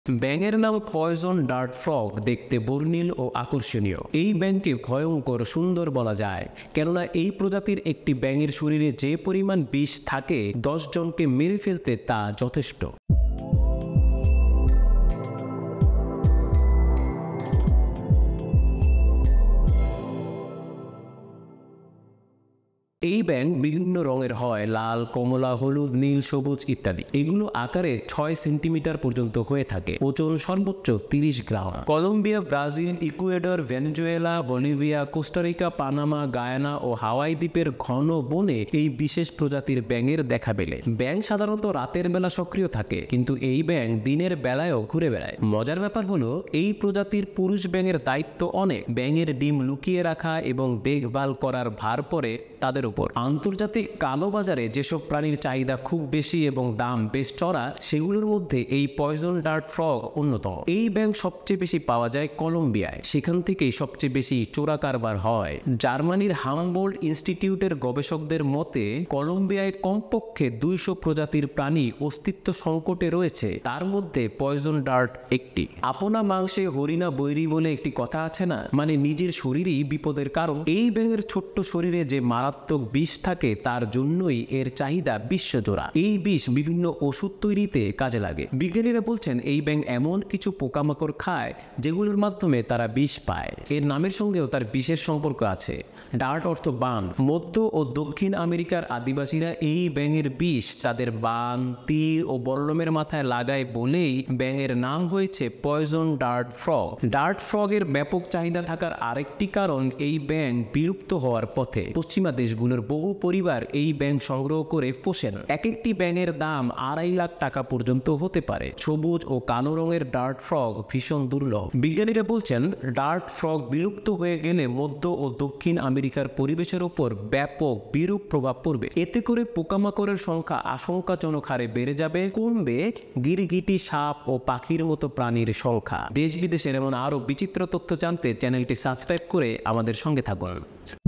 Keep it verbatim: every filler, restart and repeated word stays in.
ব্যাঙের নাম poison dart frog দেখতে বর্ণিল ও আকর্ষণীয়। এই ব্যাঙকে ভয়ঙ্কর সুন্দর বলা যায়, কেননা এই প্রজাতির একটি ব্যাঙের শরীরে যে পরিমাণ বিষ থাকে দশ জনকে মেরে ফেলতে তা যথেষ্ট। এই ব্যাঙ বিভিন্ন রঙের হয়, লাল, কমলা, হলুদ, নীল, সবুজ ইত্যাদি। এগুলো আকারে ছয় সেন্টিমিটার পর্যন্ত হয়ে থাকে। ওজন সর্বোচ্চ তিরিশ gram. Colombia, Brazil, Ecuador, Venezuela, Bolivia, Costa Rica, Panama, Guyana ও হাওয়াই দ্বীপের ঘন বনে এই বিশেষ প্রজাতির ব্যাঙের দেখা মেলে। ব্যাঙ সাধারণত রাতের বেলা সক্রিয় থাকে, কিন্তু এই ব্যাঙ দিনের বেলায়ও ঘুরে বেড়ায়। মজার ব্যাপার হলো, এই প্রজাতির পুরুষ ব্যাঙের দায়িত্ব অনেক। ব্যাঙের ডিম লুকিয়ে রাখা এবং দেখভাল করার ভার পড়ে তাদের উপর। আন্তর্জাতিক কালোবাজারে যেসব প্রাণীর চাহিদা খুব বেশি এবং দাম বেশ চড়া, সেগুলোর মধ্যে এই পয়জন ডার্ট ফ্রগ অন্যতম। এই ব্যাঙ সবচেয়ে বেশি পাওয়া যায় কলম্বিয়ায়, সেখান থেকেই সবচেয়ে বেশি চোরা কারবার হয়। জার্মানির হামবোল্ড ইনস্টিটিউটের গবেষকদের মতে কলম্বিয়ায় কমপক্ষে দুইশো প্রজাতির প্রাণী অস্তিত্ব সংকটে রয়েছে, তার মধ্যে পয়জন ডার্ট একটি। আপনা মাংসে হরিণা বৈরী বলে একটি কথা আছে না, মানে নিজের শরীরই বিপদের কারণ। এই ব্যাঙের ছোট্ট শরীরে যে মারাত্মক বিষ থাকে তার জন্যই এর চাহিদা বিশ্বজোড়া। এই বিষ বিভিন্ন ওষুধ তৈরিতে কাজে লাগে। বিজ্ঞানীরা বলছেন এই ব্যাঙ এমন কিছু পোকামাকড় খায় যেগুলোর মাধ্যমে তারা বিষ পায়। এর নামের সঙ্গেও তার বিষের সম্পর্ক আছে। ডার্ট অর্থ বান। মধ্য ও দক্ষিণ আমেরিকার আদিবাসীরা এই ব্যাঙের বিষ তাদের বান, তীর ও বল্লমের মাথায় লাগায় বলেই ব্যাঙের নাম হয়েছে পয়জন ডার্ট ফ্রগ। ডার্ট ফ্রগের ব্যাপক চাহিদা থাকার আরেকটি কারণ এই ব্যাঙ বিলুপ্ত হওয়ার পথে। পশ্চিমা দেশগুলোর বহু পরিবার এই ব্যাঙ সংগ্রহ করে পোষেন। এক একটি ব্যাঙের দাম আড়াই লাখ টাকা পর্যন্ত হতে পারে। সবুজ ও কালো রঙের ডার্ট ফ্রগ ভীষণ দুর্লভ। বিজ্ঞানীরা বলছেন ডার্ট ফ্রগ বিলুপ্ত হয়ে গেলে মধ্য ও দক্ষিণ আমেরিকার পরিবেশের উপর ব্যাপক বিরূপ প্রভাব পড়বে। এতে করে পোকামাকড়ের সংখ্যা আশঙ্কাজনক হারে বেড়ে যাবে। কমবে গিরগিটি, সাপ ও পাখির মতো প্রাণীর সংখ্যা। দেশ বিদেশের এমন আরো বিচিত্র তথ্য জানতে চ্যানেলটি সাবস্ক্রাইব করে আমাদের সঙ্গে থাকুন।